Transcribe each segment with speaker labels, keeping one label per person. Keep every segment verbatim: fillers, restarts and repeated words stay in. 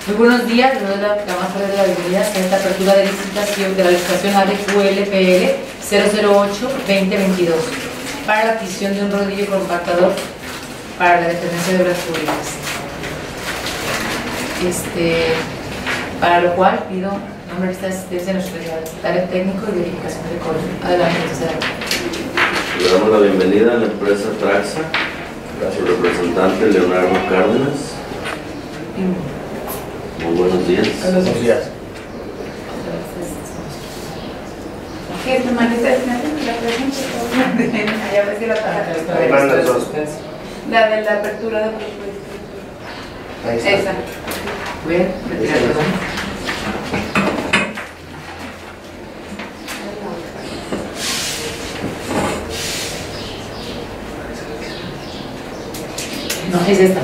Speaker 1: Muy buenos días, les doy la, la más cordial de la bienvenida a esta apertura de licitación de la licitación A D Q L P L cero cero ocho veinte veintidós para la adquisición de un rodillo compactador para la dependencia de obras públicas. Este, para lo cual pido nombre de asistencia de nuestro secretario técnico y verificación de código. Adelante, secretario.
Speaker 2: Le damos la bienvenida a la empresa Traxa, a su representante Leonardo Cárdenas. Muy buenos días.
Speaker 3: Buenos días.
Speaker 4: ¿Qué es tu manita de final? La pregunta. Allá ves que la La de la apertura de presupuesto.
Speaker 3: Ahí está.
Speaker 4: Esa.
Speaker 1: Bien, retira el perdón. No, es esta.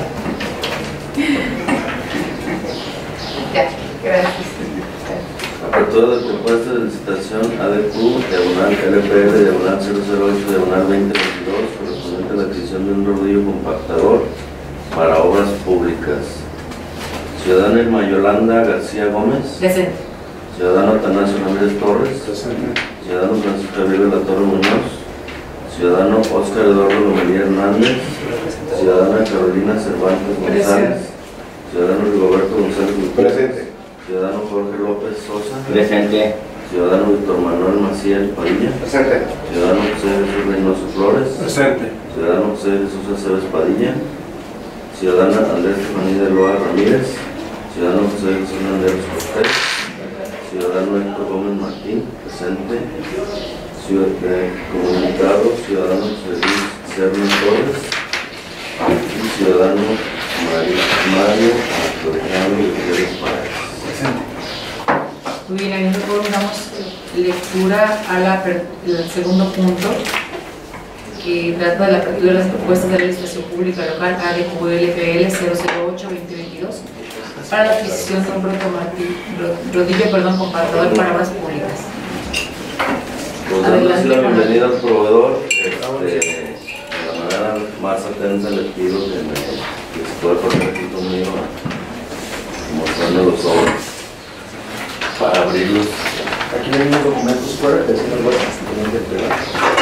Speaker 4: Ya, gracias.
Speaker 2: Apertura de propuesta de licitación A D Q, diagonal L P L, diagonal cero cero ocho, diagonal veinte veintidós, correspondiente a la adquisición de un rodillo compactador para obras públicas. Ciudadana Irma Yolanda García Gómez.
Speaker 1: Presente.
Speaker 2: Ciudadano Atanasio Ramírez Torres.
Speaker 3: Presente.
Speaker 2: Ciudadano Francisco Javier de la Torre Muñoz. Ciudadano Óscar Eduardo Lomelía Hernández. Ciudadana Carolina Cervantes González. Ciudadano Rigoberto González Gutiérrez.
Speaker 3: Presente.
Speaker 2: Ciudadano Jorge López Sosa.
Speaker 5: Presente.
Speaker 2: Ciudadano Víctor Manuel Maciel Padilla.
Speaker 3: Presente.
Speaker 2: Ciudadano José Jesús Reynoso Flores.
Speaker 3: Presente.
Speaker 2: Ciudadano José Jesús Aceves Padilla. Ciudadana Andrés Estefanía de Loa Ramírez. Ciudadano José Jesús Landeros Cortés. Ciudadano Héctor Gómez Martín, presente. Ciudadano comunicado, Ciudadano José Luis Serna Torres. Y Ciudadano Mario, Mario Antonio Gutiérrez Páez.
Speaker 3: Presente.
Speaker 1: Muy bien, ahí nosotros damos lectura a la, al segundo punto, que trata de la apertura de las propuestas de la licitación pública local A D Q L P L cero cero ocho veinte veintidós para la adquisición de un rodillo perdón, compactador para obras públicas.
Speaker 2: Pues dando así la bienvenida al proveedor, este, de la manera más atenta le pido que, me, que se pueda poner aquí conmigo mostrando los sobres para abrirlos.
Speaker 3: Aquí hay unos documentos fuera que son los que tienen que entregar.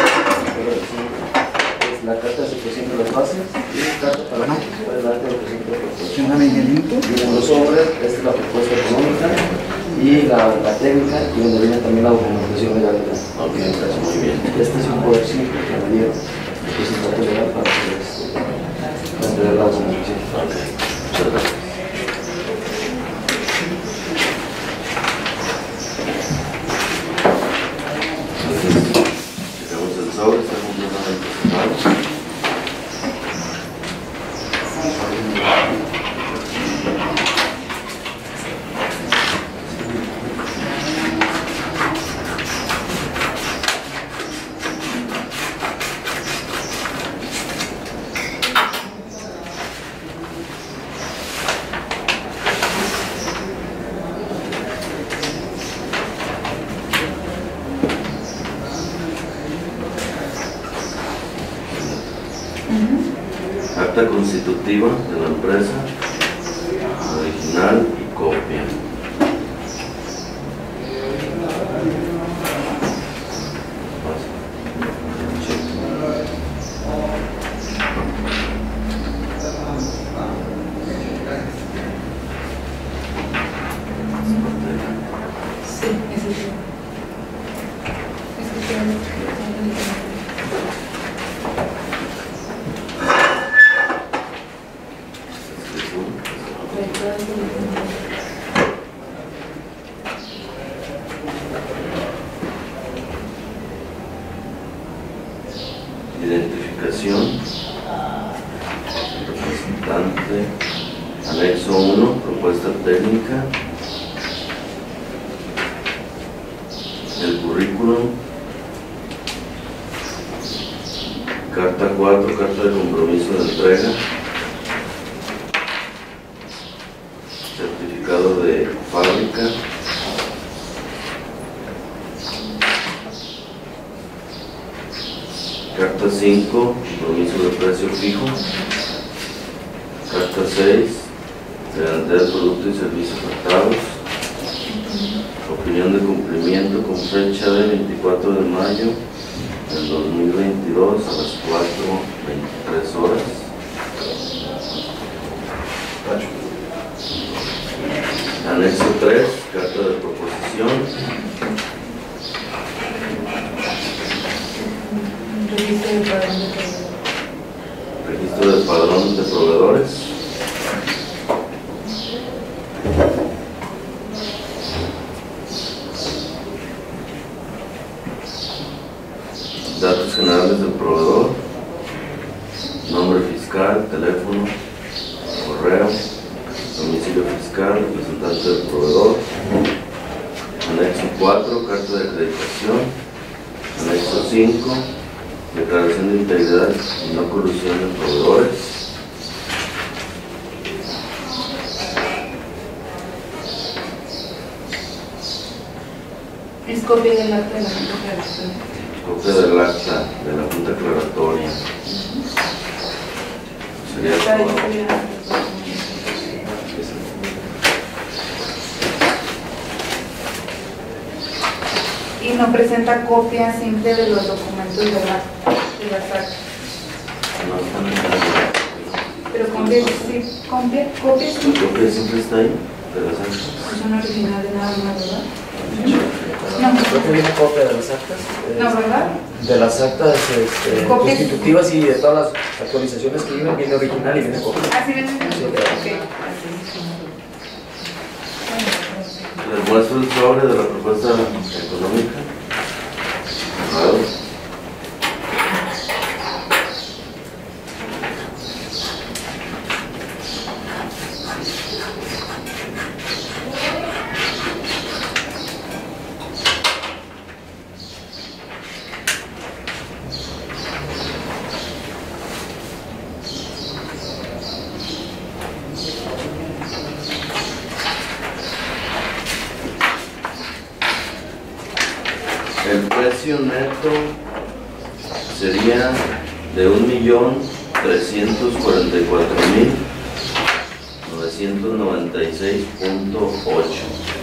Speaker 3: Es la carta de aceptación de las bases y la carta para la darte de presente de propuesta. Vienen los sobres, esta es la propuesta económica y la, la técnica, y donde viene también la documentación legal.
Speaker 2: Ok, entonces muy bien.
Speaker 3: Este es un poder simple que me dieron, que es el dato legal para poder entregar la documentación.
Speaker 2: Ok, muchas gracias. Dejamos el sobre, está completamente cerrado. Acta constitutiva de la empresa, original y copia.
Speaker 4: Sí, ese sí. Ese sí.
Speaker 2: Identificación, representante, anexo uno, propuesta técnica, el currículum, carta cuatro, carta de compromiso de entrega, certificado de fábrica, carta cinco, compromiso de precio fijo, carta seis, de garantía del producto y servicio ofertados. Opinión de cumplimiento con fecha de veinticuatro de mayo del dos mil veintidós a las cuatro veintitrés horas. Anexo tres, carta de proposición.
Speaker 1: Registro de padrón de proveedores.
Speaker 2: Registro de padrón de proveedores. Datos generales del proveedor. Nombre fiscal, teléfono, correo, domicilio fiscal, representante del proveedor. Anexo cuatro, carta de acreditación. Anexo cinco, declaración de integridad y no colusión de proveedores.
Speaker 4: Es copia del acta de la Junta Aclaratoria.
Speaker 2: Copia del acta de la Junta Aclaratoria. Sería
Speaker 4: Está
Speaker 2: todo.
Speaker 4: distribuida. Y no presenta copia simple de los documentos de la, de las actas.
Speaker 2: No están en la-
Speaker 4: Pero copia, sí, copia, copia
Speaker 2: La
Speaker 4: simple.
Speaker 2: copia siempre está ahí, de las actas.
Speaker 4: Es una original de nada más, ¿verdad?
Speaker 3: Creo que viene copia de las actas. eh,
Speaker 4: No, ¿verdad?
Speaker 3: De las actas este,
Speaker 4: Copia.
Speaker 3: constitutivas y de todas las actualizaciones que vienen, viene original y viene copia.
Speaker 4: Así viene.
Speaker 3: Sí,
Speaker 4: Ok.
Speaker 2: Les muestro el sobre de la propuesta económica. Claro. El precio neto sería de un millón trescientos cuarenta y cuatro mil novecientos noventa y seis punto ocho.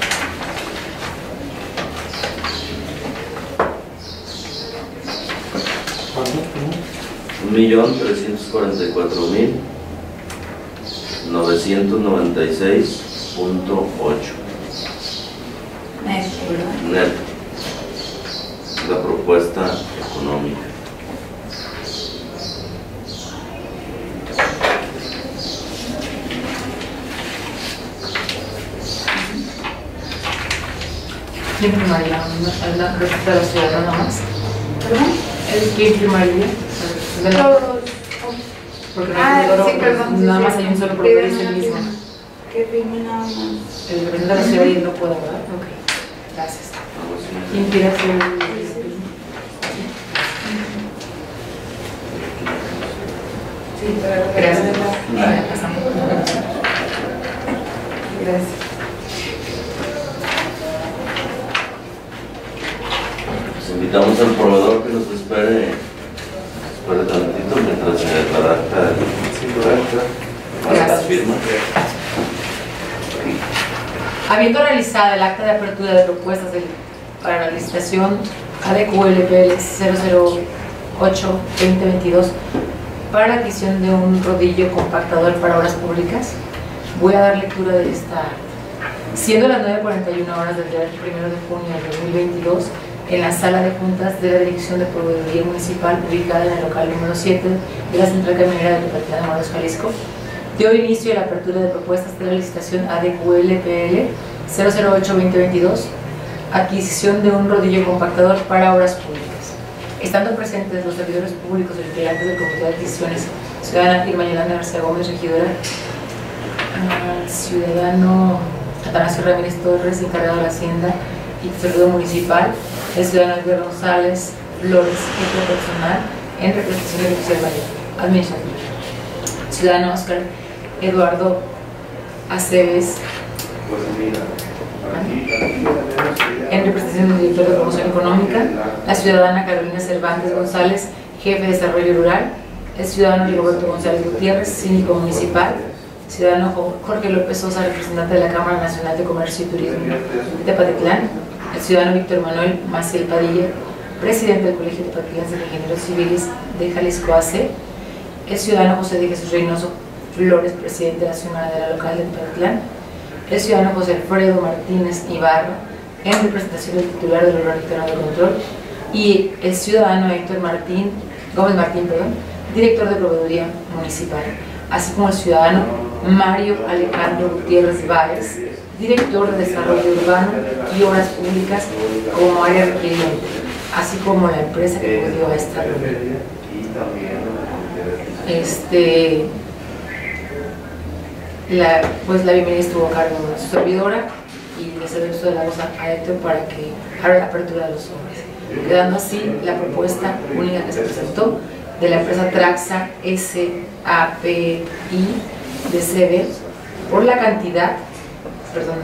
Speaker 2: Un millón trescientos cuarenta y cuatro mil novecientos noventa y seis punto ocho.
Speaker 4: Neto, ¿verdad?
Speaker 2: Neto. La propuesta económica.
Speaker 1: ¿Quién firmaría? ¿La representa de la ciudadana más?
Speaker 4: ¿Perdón?
Speaker 1: ¿Quién firmaría? De la-
Speaker 4: Todos.
Speaker 1: Porque no
Speaker 4: Ah,
Speaker 1: hay otro-
Speaker 4: sí, perdón.
Speaker 1: nada
Speaker 4: sí,
Speaker 1: más
Speaker 4: sí.
Speaker 1: hay un solo
Speaker 4: Piden
Speaker 1: proveedor, es el
Speaker 4: una
Speaker 1: mismo.
Speaker 4: firma. Que firme nada más.
Speaker 1: El representante de la ciudad y no puede, ¿verdad? Ok, gracias.
Speaker 2: Vamos a
Speaker 1: ¿Quién quiere hacer el-
Speaker 4: Sí, pero
Speaker 1: Gracias.
Speaker 4: Gracias.
Speaker 1: Ya pasamos.
Speaker 4: Gracias.
Speaker 2: Pues invitamos al proveedor que nos espere, espere tantito mientras se redacta el
Speaker 1: Gracias.
Speaker 2: las firmas.
Speaker 1: Habiendo realizado el acta de apertura de propuestas del- para la licitación A D Q L P L cero cero ocho veinte veintidós para la adquisición de un rodillo compactador para obras públicas, voy a dar lectura de esta acta. Siendo las nueve cuarenta y una horas del día primero de junio de dos mil veintidós, en la sala de juntas de la Dirección de Proveeduría Municipal, ubicada en el local número siete de la Central Camionera de Tepatitlán de Morelos, Jalisco, dio inicio a la apertura de propuestas de la licitación A D Q L P L cero cero ocho veinte veintidós, adquisición de un rodillo compactador para obras públicas. Estando presentes los servidores públicos y integrantes del Comité de Adquisiciones, ciudadana Irma Yolanda García Gómez, regidora, ah, ciudadano Atanasio Ramírez Torres, encargado de la Hacienda y Tesorero Municipal, el ciudadano Edgar González Flores, jefe personal en representación del oficial mayor administrativo, ciudadano Oscar Eduardo Aceves, en representación del director de promoción económica, la ciudadana Carolina Cervantes González, jefe de desarrollo rural, el ciudadano Rigoberto González Gutiérrez, síndico municipal, Ciudadano Jorge López Sosa, representante de la Cámara Nacional de Comercio y Turismo de Tepatitlán. El ciudadano Víctor Manuel Maciel Padilla, presidente del Colegio de Tepatitlán de Ingenieros Civiles de Jalisco A C. El ciudadano José de Jesús Reynoso Flores, presidente de la Asociación Ganadera Local de Tepatitlán. El ciudadano José Alfredo Martínez Ibarra, en representación del titular del órgano interno de control. Y el ciudadano Héctor Martín, Gómez Martín, perdón, director de Proveeduría Municipal, así como el ciudadano Mario Alejandro Gutiérrez Báez, director de Desarrollo Urbano y Obras Públicas como área requiriente, así como la empresa que acudió a esta reunión. Este, la, pues la bienvenida estuvo a cargo de su servidora y le cedo el uso de la voz a Héctor para que abra la apertura de los sobres, quedando así la propuesta única que se presentó de la empresa Traxa S A P I de C B por la cantidad, perdón,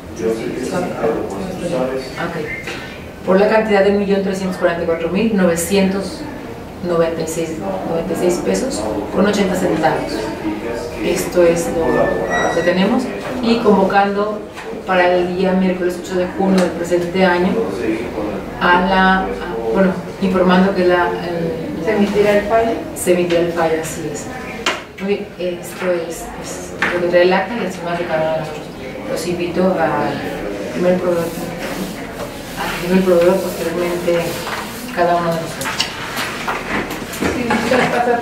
Speaker 1: okay, por la cantidad de un millón trescientos cuarenta y cuatro mil novecientos noventa y seis pesos con ochenta centavos. Esto es lo que tenemos, y convocando para el día miércoles ocho de junio del presente año a la, a, bueno, informando que la, el,
Speaker 4: ¿Se emitirá el fallo?
Speaker 1: Se emitirá el fallo, así es. Muy bien, esto es, es lo que trae el acta y encima de cada uno de nosotros. Los invito al primer proveedor, al primer proveedor, posteriormente cada uno de nosotros.
Speaker 4: Sí, muchas gracias.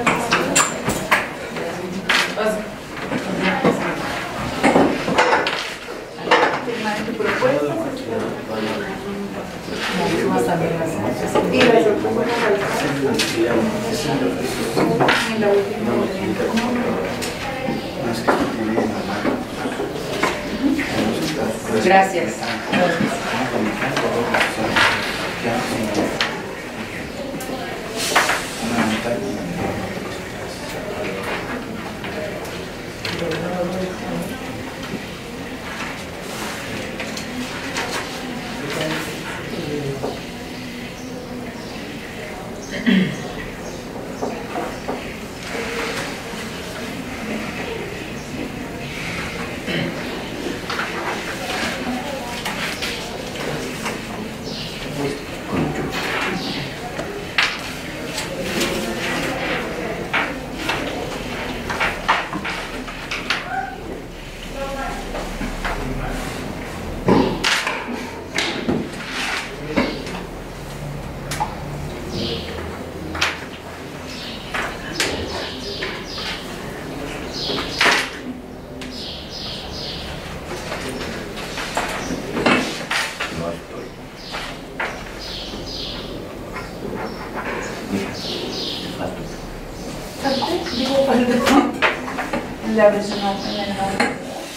Speaker 4: Firmar tu propuesta. Y las otras van a faltar. En la última.
Speaker 1: Gracias.
Speaker 4: La versión en el nombre.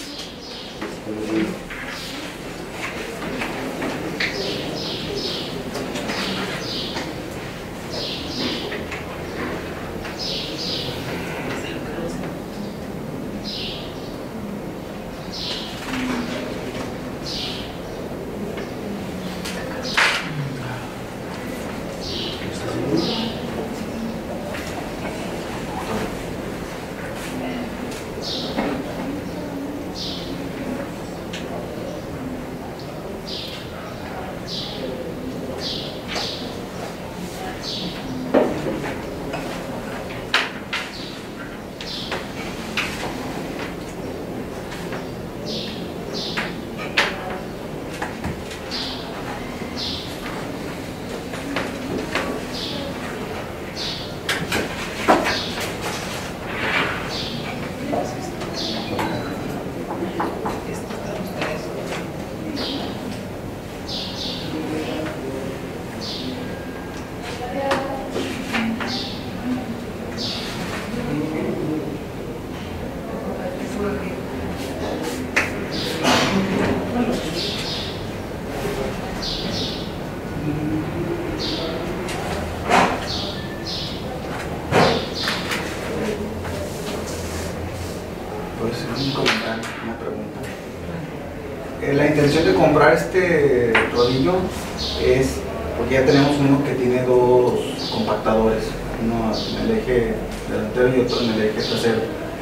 Speaker 5: La intención de comprar este rodillo es porque ya tenemos uno que tiene dos compactadores, uno en el eje delantero y otro en el eje trasero.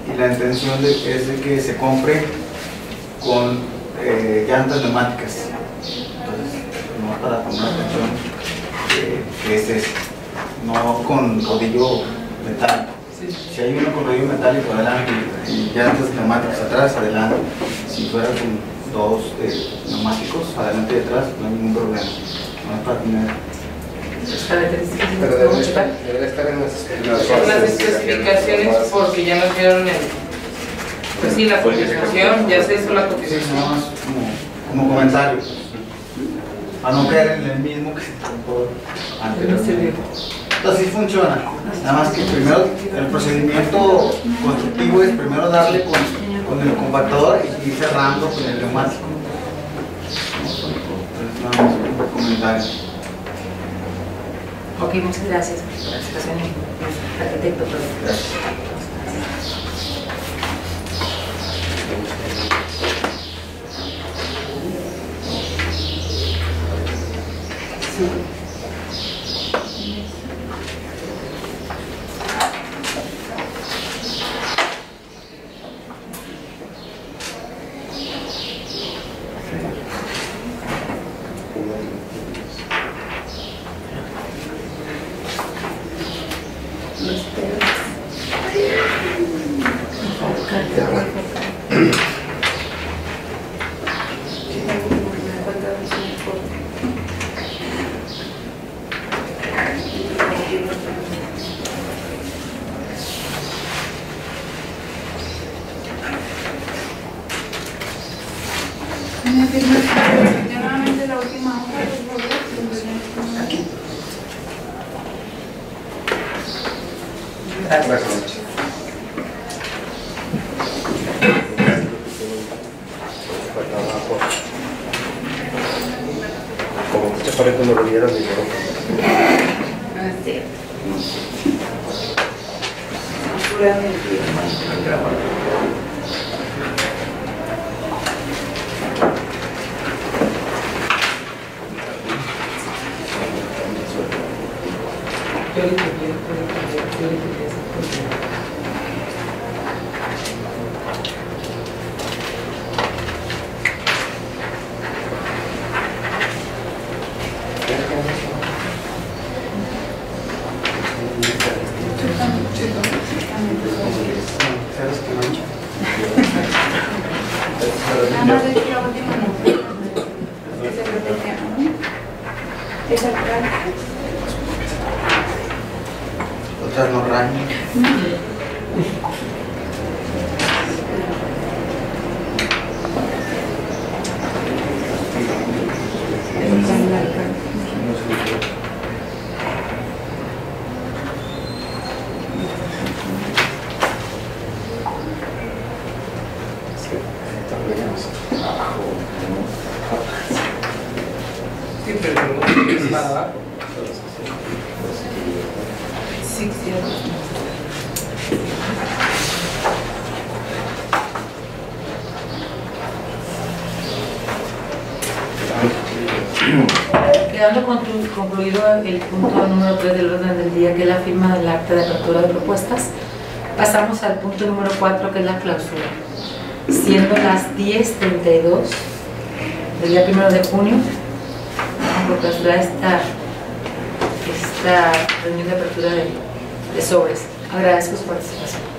Speaker 5: y la intención de, es de que se compre con eh, llantas neumáticas. Entonces, no para tomar atención eh, que es eso, no con rodillo metálico. Si hay uno con rodillo metálico adelante y, y llantas neumáticas atrás, adelante. Si fuera con dos eh, neumáticos adelante y atrás, no hay ningún problema. No es para tener.
Speaker 1: Características
Speaker 6: Pero
Speaker 1: de
Speaker 6: debe
Speaker 1: este
Speaker 6: estar,
Speaker 1: coche.
Speaker 6: debe estar en las
Speaker 1: En las especificaciones porque ya nos dieron el, pues sí, la cotización, ya se hizo la
Speaker 5: Sí,
Speaker 1: cotización.
Speaker 5: nada más como, como comentario. Para no caer en el mismo que se tocó anteriormente. Entonces sí funciona. Nada más que primero el procedimiento constructivo es primero darle con, con el compactador y ir cerrando con el neumático. Entonces nada más un comentario.
Speaker 1: Ok, muchas gracias por la explicación, arquitecto.
Speaker 5: Gracias.
Speaker 4: ¿Me firmas nuevamente la última hoja, por favor? Aquí.
Speaker 1: Gracias.
Speaker 6: Como que chaparrito no lo vieron ni por
Speaker 4: Así. Seguramente.
Speaker 1: Yo le quería, yo le quería, yo le quería hacer cosas.
Speaker 5: ¿Sabes qué mancha?
Speaker 4: Nada más de que la última no. Esa es la última, ¿no? Esa cara.
Speaker 5: Otras no rayan.
Speaker 1: Sí, pero no es para abajo. Sí, sí. Quedando conclu- concluido el punto número tres del orden del día, que es la firma del acta de apertura de propuestas, pasamos al punto número cuatro, que es la clausura. Siendo las diez treinta y dos del día primero de junio, vamos a clausurar esta, esta reunión de apertura de, de sobres. Agradezco su participación.